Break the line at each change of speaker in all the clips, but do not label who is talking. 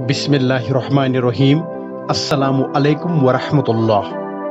بسم اللہ الرحمن الرحیم۔ السلام علیکم ورحمۃ اللہ۔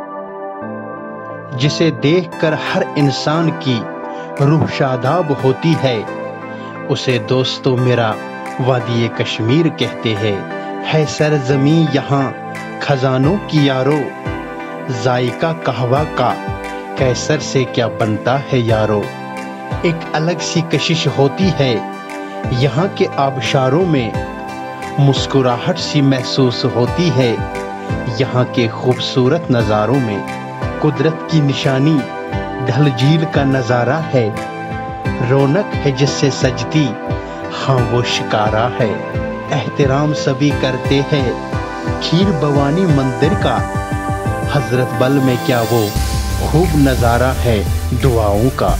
جسے دیکھ کر ہر انسان کی روح شاداب ہوتی ہے، اسے دوستو میرا وادی کشمیر کہتے ہیں۔ ہے سرزمین یہاں خزانوں کی یارو، ذائقہ قہوہ کا کیسر سے کیا بنتا ہے یارو۔ ایک الگ سی کشش ہوتی ہے یہاں کے آبشاروں میں، مسکراہٹ سی محسوس ہوتی ہے یہاں کے خوبصورت نظاروں میں۔ قدرت کی نشانی ڈل جھیل کا نظارہ ہے، رونق ہے جس سے سجتی ہاں وہ شکارہ ہے۔ احترام سبھی کرتے ہیں کھیر بھوانی مندر کا، حضرت بل میں کیا وہ خوب نظارہ ہے دعاؤں کا۔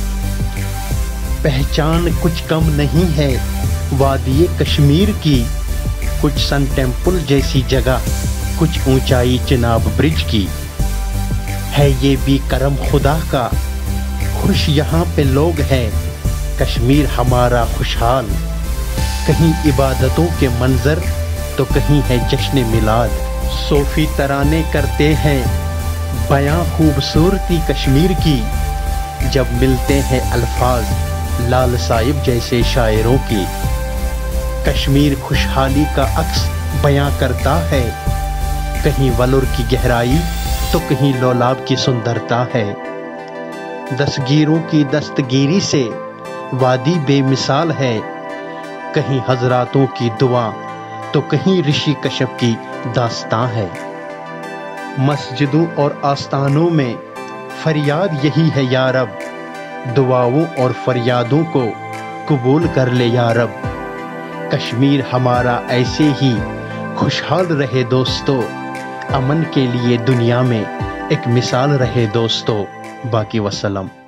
پہچان کچھ کم نہیں ہے وادی کشمیر کی، کچھ سن ٹیمپل جیسی جگہ، کچھ اونچائی چناب برج کی۔ ہے یہ بھی کرم خدا کا، خوش یہاں پہ لوگ ہیں، کشمیر ہمارا خوشحال۔ کہیں عبادتوں کے منظر تو کہیں ہے جشن میلاد، صوفی ترانے کرتے ہیں بیاں خوبصورتی کشمیر کی، جب ملتے ہیں الفاظ لال صاحب جیسے شاعروں کی۔ کشمیر خوشحالی کا عکس بیاں کرتا ہے، کہیں ولور کی گہرائی تو کہیں لولاب کی سندرتا ہے۔ دستگیروں کی دستگیری سے وادی بے مثال ہے، کہیں حضراتوں کی دعا تو کہیں رشی کشپ کی داستاں ہے۔ مسجدوں اور آستانوں میں فریاد یہی ہے یا رب، دعاؤں اور فریادوں کو قبول کر لے یا رب۔ کشمیر ہمارا ایسے ہی خوشحال رہے دوستو، امن کے لیے دنیا میں ایک مثال رہے دوستو۔ باقی وسلام۔